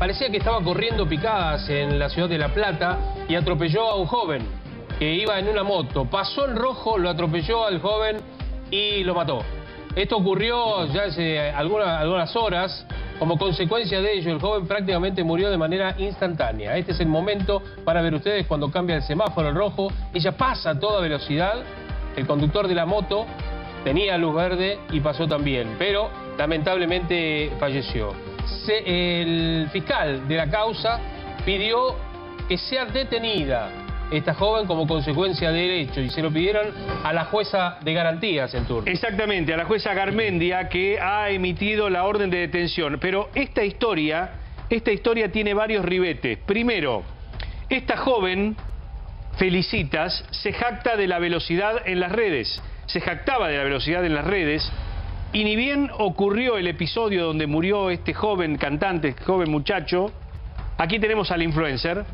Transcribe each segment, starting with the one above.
parecía que estaba corriendo picadas en la ciudad de La Plata y atropelló a un joven que iba en una moto. Pasó en rojo, lo atropelló al joven y lo mató. Esto ocurrió ya hace algunas horas. Como consecuencia de ello, el joven prácticamente murió de manera instantánea. Este es el momento para ver ustedes cuando cambia el semáforo en rojo. Ella pasa a toda velocidad. El conductor de la moto tenía luz verde y pasó también, pero lamentablemente falleció. El fiscal de la causa pidió que sea detenida esta joven como consecuencia del hecho y se lo pidieron a la jueza de garantías en turno. Exactamente, a la jueza Garmendia, que ha emitido la orden de detención. Pero esta historia tiene varios ribetes. Primero, esta joven, Felicitas, se jacta de la velocidad en las redes. Se jactaba de la velocidad en las redes. Y ni bien ocurrió el episodio donde murió este joven cantante, este joven muchacho, aquí tenemos al influencer,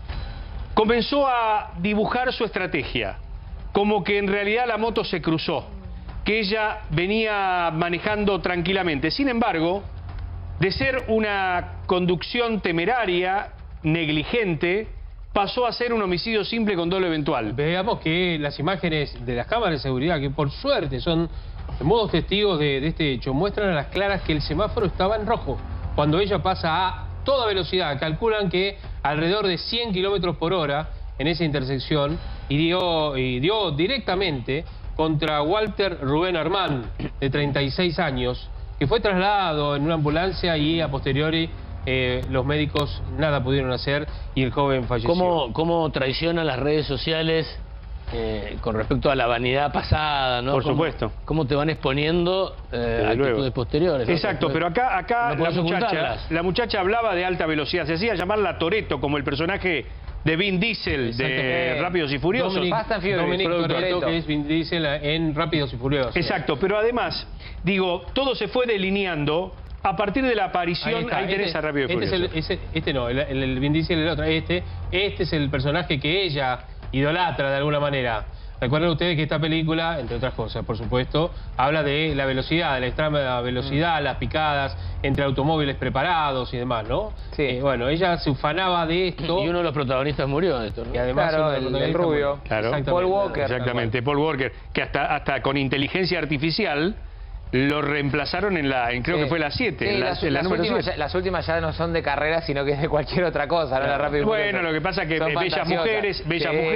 comenzó a dibujar su estrategia, como que en realidad la moto se cruzó, que ella venía manejando tranquilamente. Sin embargo, de ser una conducción temeraria, negligente, pasó a ser un homicidio simple con dolo eventual. Veamos que las imágenes de las cámaras de seguridad, que por suerte son modos testigos de este hecho, muestran a las claras que el semáforo estaba en rojo cuando ella pasa a toda velocidad. Calculan que alrededor de 100 kilómetros por hora en esa intersección y dio directamente contra Walter Rubén Armán, de 36 años, que fue trasladado en una ambulancia y a posteriori los médicos nada pudieron hacer y el joven falleció. ¿Cómo traicionan las redes sociales con respecto a la vanidad pasada, ¿no? Por supuesto. ¿Cómo te van exponiendo actitudes posteriores, ¿no? Exacto, pero acá no la muchacha hablaba de alta velocidad. Se hacía llamar la Toretto, como el personaje de Vin Diesel de Rápidos y Furiosos. Dominic Toretto, que es Vin Diesel en Rápidos y Furiosos. Exacto, pero además, digo, todo se fue delineando a partir de la aparición. Ahí tenés a Rápidos y Furiosos. Este no, el Vin Diesel el otro. Este es el personaje que ella idolatra de alguna manera. Recuerden ustedes que esta película, entre otras cosas, por supuesto, habla de la velocidad, de la extrema velocidad, las picadas entre automóviles preparados y demás, ¿no? Sí. Bueno, ella se ufanaba de esto. Y uno de los protagonistas murió de esto, ¿no? Y además claro, el rubio. Claro. Paul Walker. Exactamente, Paul Walker, que hasta con inteligencia artificial lo reemplazaron creo que fue la 7, sí, la número 7. Las últimas ya no son de carrera, sino que es de cualquier otra cosa, ¿no? La Rápido y Bueno, Furioso. lo que pasa es que Son bellas mujeres,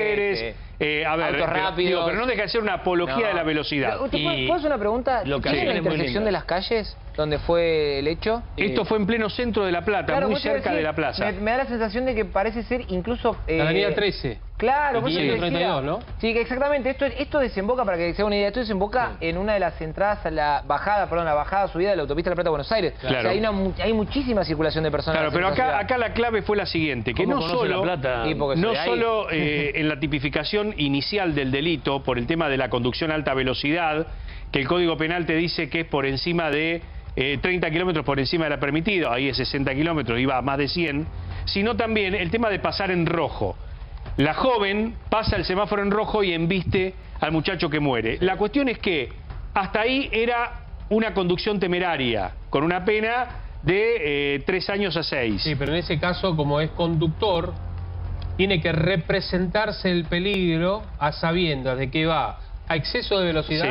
a ver, autos rápidos. pero no deja de ser una apología de la velocidad. ¿Puedo hacer una pregunta? ¿Es en la intersección de las calles donde fue el hecho? Esto fue en pleno centro de La Plata, claro, muy cerca de la plaza. Me da la sensación de que parece ser incluso... La avenida 13. Claro, por eso te 32, ¿no? Sí, que exactamente. Esto desemboca, para que se haga una idea, esto desemboca en una de las entradas a la bajada, subida de la autopista de La Plata a Buenos Aires. Claro. O sea, hay muchísima circulación de personas. Claro, pero acá la clave fue la siguiente, que no solo, La Plata? en la tipificación inicial del delito, por el tema de la conducción a alta velocidad, que el Código Penal te dice que es por encima de 30 kilómetros por encima de la permitida, ahí es 60 kilómetros, iba a más de 100, sino también el tema de pasar en rojo. La joven pasa el semáforo en rojo y embiste al muchacho que muere. La cuestión es que hasta ahí era una conducción temeraria, con una pena de 3 años a 6. Sí, pero en ese caso, como es conductor, tiene que representarse el peligro a sabiendas de que va a exceso de velocidad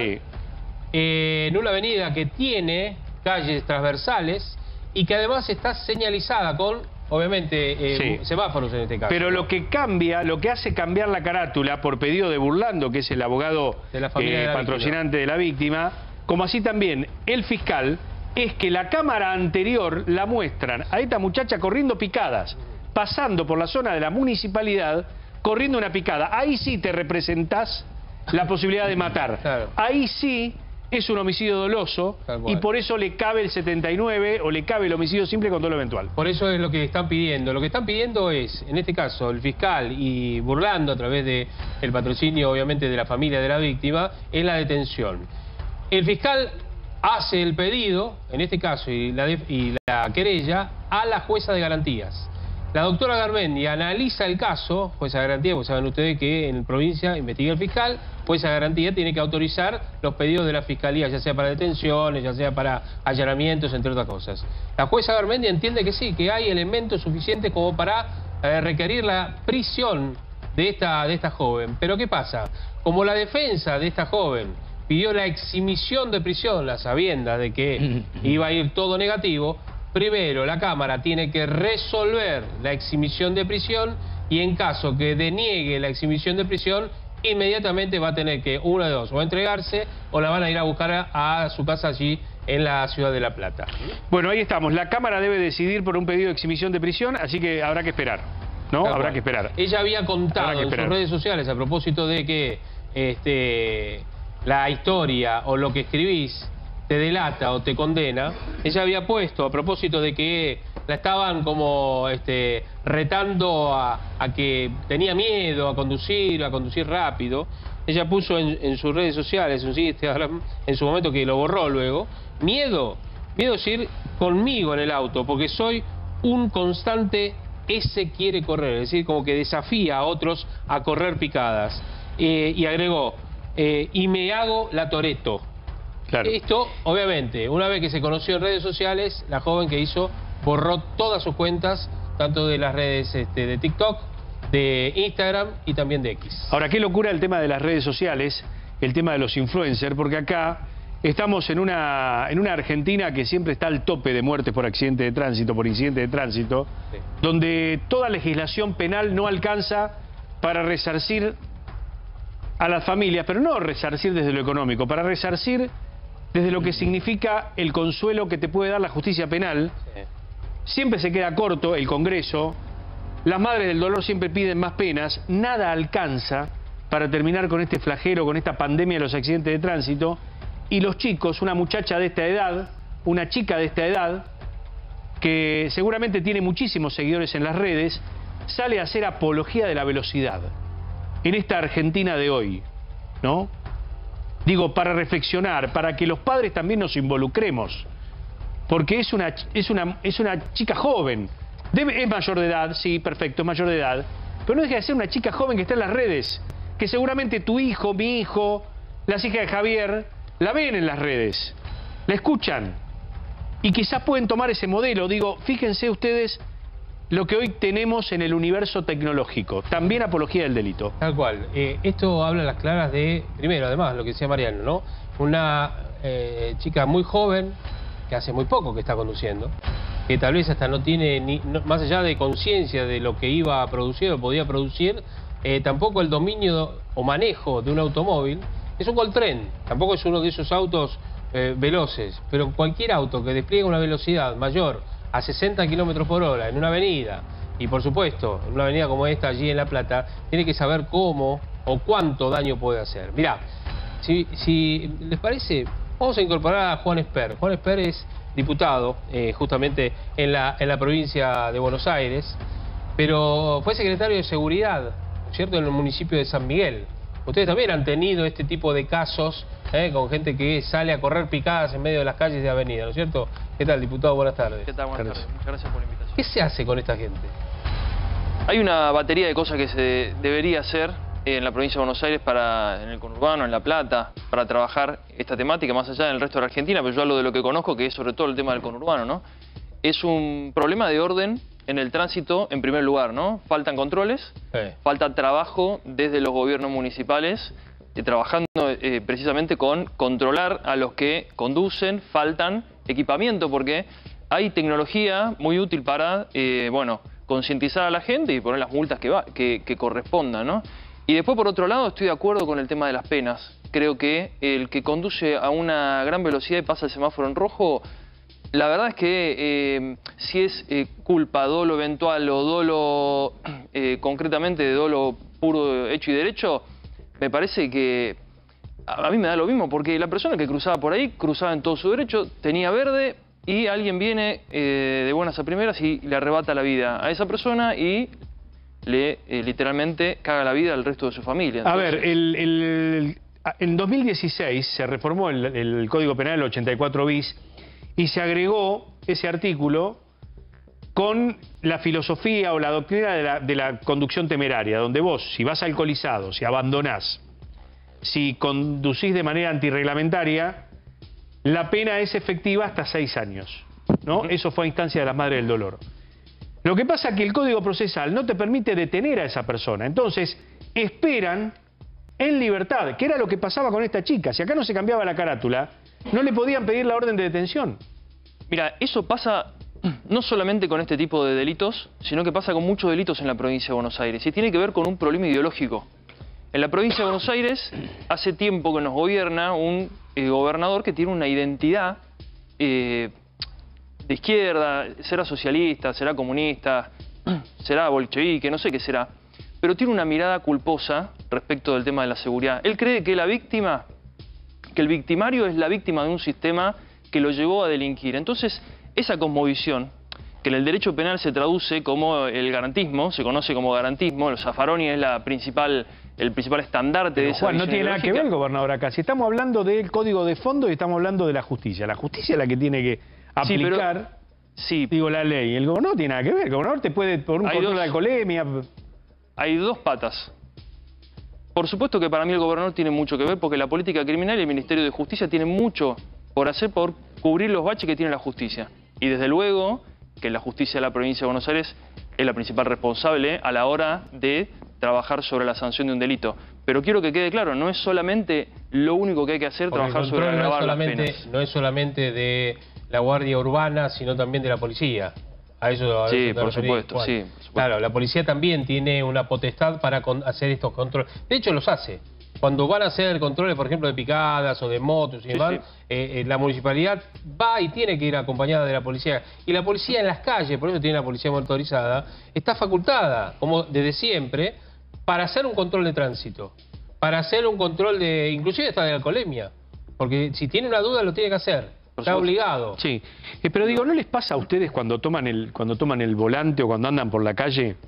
en una avenida que tiene calles transversales y que además está señalizada con... Obviamente, semáforos en este caso. Pero lo que hace cambiar la carátula por pedido de Burlando, que es el abogado de la familia patrocinante de la víctima, como así también el fiscal, es que la cámara anterior la muestran a esta muchacha corriendo picadas, pasando por la zona de la municipalidad, corriendo una picada. Ahí sí te representás la posibilidad de matar. Claro. Ahí sí es un homicidio doloso y por eso le cabe el 79 o le cabe el homicidio simple con dolo eventual. Por eso es lo que están pidiendo. Lo que están pidiendo es, en este caso, el fiscal y Burlando, a través del patrocinio, obviamente, de la familia de la víctima, es la detención. El fiscal hace el pedido, en este caso, y la querella, a la jueza de garantías. La doctora Garmendia analiza el caso, jueza de garantía, pues saben ustedes que en provincia investiga el fiscal, jueza de garantía tiene que autorizar los pedidos de la fiscalía, ya sea para detenciones, ya sea para allanamientos, entre otras cosas. La jueza Garmendia entiende que sí, que hay elementos suficientes como para requerir la prisión de esta joven. Pero ¿qué pasa? Como la defensa de esta joven pidió la exhibición de prisión, la sabienda de que iba a ir todo negativo, primero la Cámara tiene que resolver la exhibición de prisión y en caso que deniegue la exhibición de prisión, inmediatamente va a tener que, una de dos, o entregarse o la van a ir a buscar a su casa allí en la ciudad de La Plata. Bueno, ahí estamos. La Cámara debe decidir por un pedido de exhibición de prisión, así que habrá que esperar, ¿no? Tal Habrá cual. que esperar. Ella había contado en sus redes sociales a propósito de que la historia o lo que escribís te delata o te condena. Ella había puesto a propósito de que la estaban como retando a que tenía miedo a conducir rápido. Ella puso en sus redes sociales, en su Instagram, en su momento, que lo borró luego, miedo es ir conmigo en el auto, porque soy un constante, ese quiere correr, es decir, como que desafía a otros a correr picadas. Y agregó, y me hago la Toretto. Claro. Esto, obviamente, una vez que se conoció en redes sociales, la joven que hizo borró todas sus cuentas, tanto de las redes de TikTok, de Instagram y también de X. Ahora, qué locura el tema de las redes sociales, el tema de los influencers, porque acá estamos en una Argentina que siempre está al tope de muertes por accidente de tránsito, por incidente de tránsito, Sí. donde toda legislación penal no alcanza para resarcir a las familias, pero no resarcir desde lo económico, para resarcir desde lo que significa el consuelo que te puede dar la justicia penal. Sí. Siempre se queda corto el Congreso, las madres del dolor siempre piden más penas, nada alcanza para terminar con este flagelo, con esta pandemia de los accidentes de tránsito, y los chicos, una muchacha de esta edad, una chica de esta edad, que seguramente tiene muchísimos seguidores en las redes, sale a hacer apología de la velocidad en esta Argentina de hoy, ¿no? Digo, para reflexionar, para que los padres también nos involucremos, porque es una chica joven, es mayor de edad, sí, perfecto, es mayor de edad, pero no deja de ser una chica joven que está en las redes, que seguramente tu hijo, mi hijo, las hijas de Javier, la ven en las redes, la escuchan, y quizás pueden tomar ese modelo. Digo, fíjense ustedes lo que hoy tenemos en el universo tecnológico, también apología del delito. Tal cual. Esto habla a las claras de, primero, además, lo que decía Mariano, ¿no? Una chica muy joven, que hace muy poco que está conduciendo, que tal vez hasta no tiene, más allá de conciencia de lo que iba a producir o podía producir, tampoco el dominio o manejo de un automóvil. Es un Coltrane, tampoco es uno de esos autos veloces, pero cualquier auto que despliegue una velocidad mayor a 60 kilómetros por hora en una avenida, y por supuesto, en una avenida como esta allí en La Plata, tiene que saber cómo o cuánto daño puede hacer. Mirá, si les parece, vamos a incorporar a Juan Esper. Juan Esper es diputado justamente en la provincia de Buenos Aires, pero fue secretario de Seguridad, ¿no es cierto?, en el municipio de San Miguel. Ustedes también han tenido este tipo de casos con gente que sale a correr picadas en medio de las calles de avenida, ¿no es cierto? ¿Qué tal, diputado? Buenas tardes. ¿Qué tal? Buenas tardes. Muchas gracias por la invitación. ¿Qué se hace con esta gente? Hay una batería de cosas que se debería hacer en la provincia de Buenos Aires, en el conurbano, en La Plata, para trabajar esta temática más allá del resto de la Argentina, pero yo hablo de lo que conozco, que es sobre todo el tema del conurbano, ¿no? Es un problema de orden en el tránsito, en primer lugar, ¿no? Faltan controles, falta trabajo desde los gobiernos municipales, trabajando precisamente con controlar a los que conducen, faltan equipamiento, porque hay tecnología muy útil para, concientizar a la gente y poner las multas que correspondan, ¿no? Y después, por otro lado, estoy de acuerdo con el tema de las penas. Creo que el que conduce a una gran velocidad y pasa el semáforo en rojo, la verdad es que si es culpa, dolo eventual o dolo concretamente de dolo puro, hecho y derecho, me parece que a mí me da lo mismo, porque la persona que cruzaba por ahí cruzaba en todo su derecho, tenía verde y alguien viene de buenas a primeras y le arrebata la vida a esa persona y le literalmente caga la vida al resto de su familia. Entonces, A ver, en 2016 se reformó el Código Penal, el 84 bis, y se agregó ese artículo con la filosofía o la doctrina de la conducción temeraria, donde vos, si vas alcoholizado, si abandonás, si conducís de manera antirreglamentaria, la pena es efectiva hasta 6 años, ¿no? Eso fue a instancia de las Madres del Dolor. Lo que pasa es que el Código Procesal no te permite detener a esa persona. Entonces, esperan en libertad, que era lo que pasaba con esta chica. Si acá no se cambiaba la carátula, no le podían pedir la orden de detención. Mira, eso pasa no solamente con este tipo de delitos, sino que pasa con muchos delitos en la provincia de Buenos Aires. Y tiene que ver con un problema ideológico. En la provincia de Buenos Aires, hace tiempo que nos gobierna un gobernador que tiene una identidad de izquierda, será socialista, será comunista, será bolchevique, no sé qué será, pero tiene una mirada culposa respecto del tema de la seguridad. Él cree que que el victimario es la víctima de un sistema que lo llevó a delinquir. Entonces, esa cosmovisión, que en el derecho penal se traduce como el garantismo, se conoce como garantismo, el Zaffaroni es el principal estandarte de esa Juan, no visión tiene nada que ideológica. ver, gobernador, acá. Si estamos hablando del código de fondo y estamos hablando de la justicia. La justicia es la que tiene que aplicar, digo, la ley. El gobernador no tiene nada que ver. El gobernador te puede, por un control de alcoholemia... Hay dos patas. Por supuesto que para mí el gobernador tiene mucho que ver, porque la política criminal y el Ministerio de Justicia tienen mucho por hacer por cubrir los baches que tiene la justicia. Y desde luego que la justicia de la provincia de Buenos Aires es la principal responsable a la hora de trabajar sobre la sanción de un delito. Pero quiero que quede claro, no es solamente lo único que hay que hacer, Porque trabajar sobre agravar las penas. No es solamente de la Guardia Urbana, sino también de la policía. A eso Sí, te por referís, supuesto, Juan. sí, por supuesto. Claro, la policía también tiene una potestad para hacer estos controles. De hecho, los hace. Cuando van a hacer controles, por ejemplo, de picadas o de motos y demás, la municipalidad va y tiene que ir acompañada de la policía. Y la policía en las calles, por eso tiene la policía motorizada, está facultada, como desde siempre, para hacer un control de tránsito. Para hacer un control de, inclusive hasta de alcoholemia. Porque si tiene una duda lo tiene que hacer. Está obligado. Sí, pero digo, ¿no les pasa a ustedes cuando toman el volante o cuando andan por la calle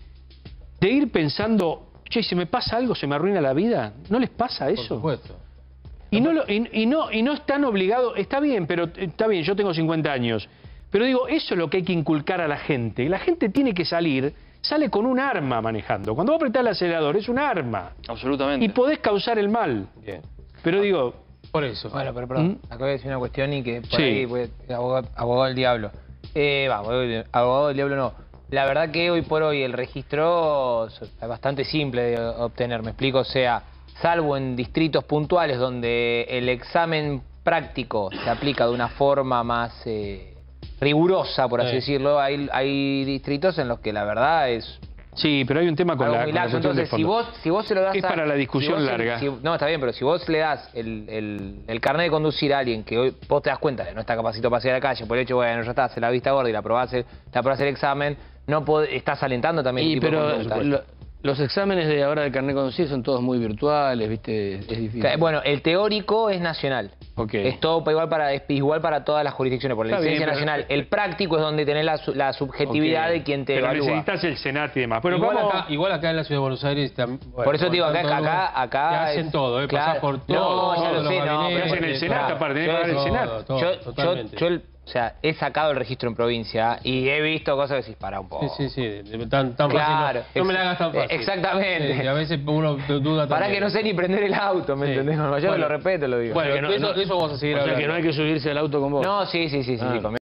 de ir pensando, che, si me pasa algo, se me arruina la vida? ¿No les pasa eso? Por supuesto. Y no están obligados, está bien, yo tengo 50 años, pero digo, eso es lo que hay que inculcar a la gente. La gente tiene que sale con un arma manejando. Cuando vos apretás el acelerador, es un arma. Absolutamente. Y podés causar el mal. Bien. Pero digo... Por eso. Bueno, pero perdón, acabo de decir una cuestión y que por Sí. ahí, pues, abogado del diablo. Abogado del diablo no. La verdad que hoy por hoy el registro es bastante simple de obtener, me explico, o sea, salvo en distritos puntuales donde el examen práctico se aplica de una forma más rigurosa, por así decirlo, hay distritos en los que la verdad es... Sí, pero hay un tema con algo la muy laxo. cuestión de Entonces, fondo. si vos se lo das Es para la discusión larga. No, está bien, pero si vos le das el carnet de conducir a alguien que hoy vos te das cuenta que no está capacitado para salir a la calle, por el hecho, bueno, ya está, hace la vista gorda y la aprobás el examen, estás alentando también el tipo de conducta. Los exámenes de ahora de carnet de conducir son todos muy virtuales, ¿viste? Es difícil. Bueno, el teórico es nacional. Okay. Es todo igual para todas las jurisdicciones, por la Está licencia bien, nacional. El práctico es donde tenés la subjetividad de quien te Pero evalúa. necesitas el Senat y demás. Pero Igual acá en la ciudad de Buenos Aires también... Por eso te digo, acá te hacen todo, claro. pasás por todo. No, ya lo sé, no. Pero hacen el Senat, aparte, tenés que pagar el Senat. Yo he sacado el registro en provincia y he visto cosas que decís, para un poco. Sí. Tan Claro, fácil. No me la hagas tan fácil. Exactamente. Sí, y a veces uno duda también. Para que no sé ni prender el auto, ¿me entendés? Yo lo respeto, lo digo. Bueno, eso vamos a seguir O sea hablando. que no hay que subirse al auto con vos. No, sí, conmigo.